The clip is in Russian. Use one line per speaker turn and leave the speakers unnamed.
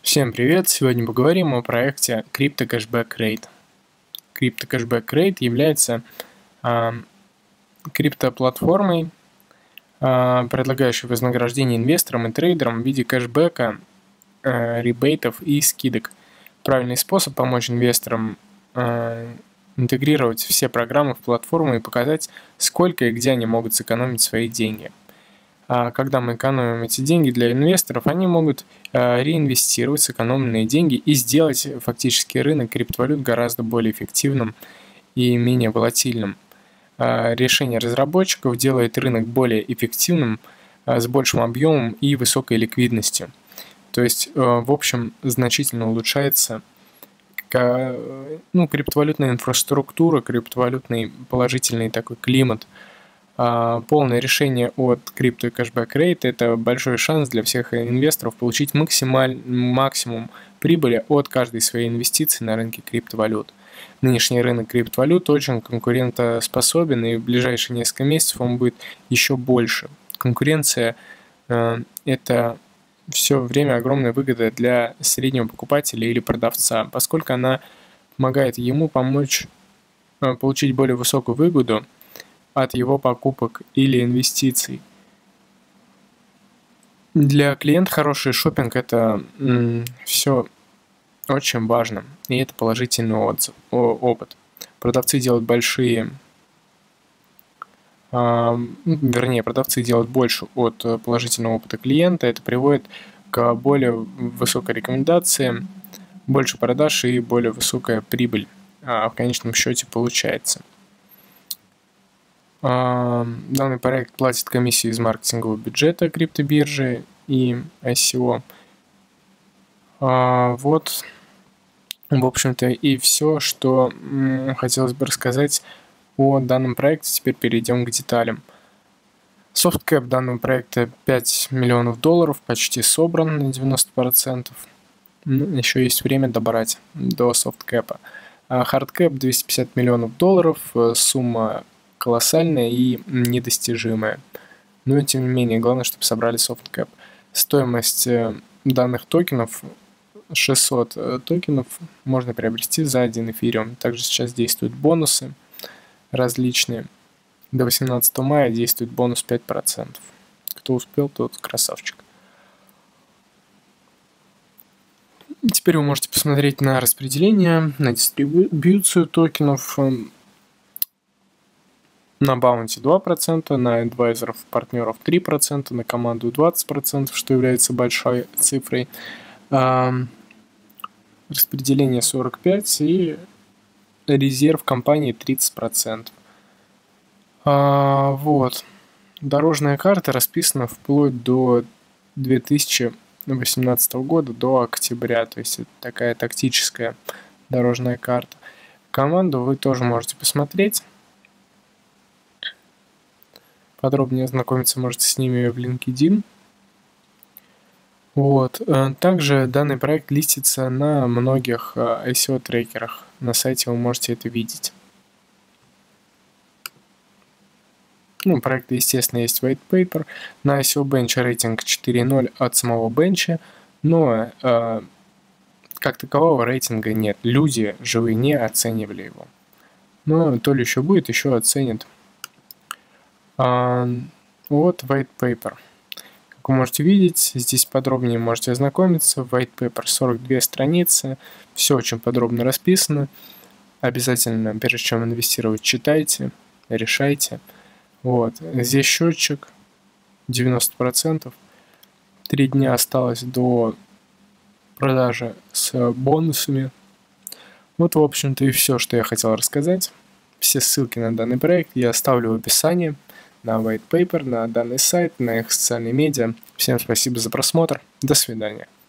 Всем привет! Сегодня поговорим о проекте Crypto Cashback Rate. Crypto Cashback Rate является криптоплатформой, предлагающей вознаграждение инвесторам и трейдерам в виде кэшбэка, ребейтов и скидок. Правильный способ помочь инвесторам интегрировать все программы в платформу и показать, сколько и где они могут сэкономить свои деньги. Когда мы экономим эти деньги для инвесторов, они могут реинвестировать сэкономленные деньги и сделать фактически рынок криптовалют гораздо более эффективным и менее волатильным. Решение разработчиков делает рынок более эффективным, с большим объемом и высокой ликвидностью. То есть, в общем, значительно улучшается криптовалютная инфраструктура, криптовалютный положительный такой климат. Полное решение от Crypto Cashback Rate – это большой шанс для всех инвесторов получить максимум прибыли от каждой своей инвестиции на рынке криптовалют. Нынешний рынок криптовалют очень конкурентоспособен, и в ближайшие несколько месяцев он будет еще больше. Конкуренция – это все время огромная выгода для среднего покупателя или продавца, поскольку она помогает ему получить более высокую выгоду от его покупок или инвестиций. Для клиента хороший шопинг – это все очень важно, и это положительный опыт. Продавцы делают продавцы делают больше от положительного опыта клиента. Это приводит к более высокой рекомендации, больше продаж и более высокая прибыль в конечном счете получается. Данный проект платит комиссию из маркетингового бюджета криптобиржи и ICO. Вот, в общем-то, и все, что хотелось бы рассказать о данном проекте. Теперь перейдем к деталям. Софткэп данного проекта $5 миллионов, почти собран на 90%. Еще есть время добрать до софткэпа. Хардкэп $250 миллионов, сумма колоссальная и недостижимая. Но тем не менее, главное, чтобы собрали софткэп. Стоимость данных токенов 600 токенов можно приобрести за 1 эфириум. Также сейчас действуют бонусы различные. До 18 мая действует бонус 5%. Кто успел, тот красавчик. Теперь вы можете посмотреть на распределение, на дистрибьюцию токенов. На баунти 2%, на адвайзеров, партнеров 3%, на команду 20%, что является большой цифрой. Распределение 45% и резерв компании 30%. Вот. Дорожная карта расписана вплоть до 2018 года, до октября. То есть это такая тактическая дорожная карта. Команду вы тоже можете посмотреть. Подробнее ознакомиться можете с ними в LinkedIn. Вот. Также данный проект листится на многих ICO-трекерах. На сайте вы можете это видеть. Проекты, естественно, есть white paper. На ICO Bench рейтинг 4.0 от самого бенча, но как такового рейтинга нет. Люди живые не оценивали его. Но то ли еще будет, еще оценят. Вот white paper. Как вы можете видеть, здесь подробнее можете ознакомиться. White paper 42 страницы. Все очень подробно расписано. Обязательно, прежде чем инвестировать, читайте, решайте. Вот. Здесь счетчик 90%. 3 дня осталось до продажи с бонусами. Вот, в общем-то, и все, что я хотел рассказать. Все ссылки на данный проект я оставлю в описании. На white paper, на данный сайт, на их социальные медиа. Всем спасибо за просмотр. До свидания.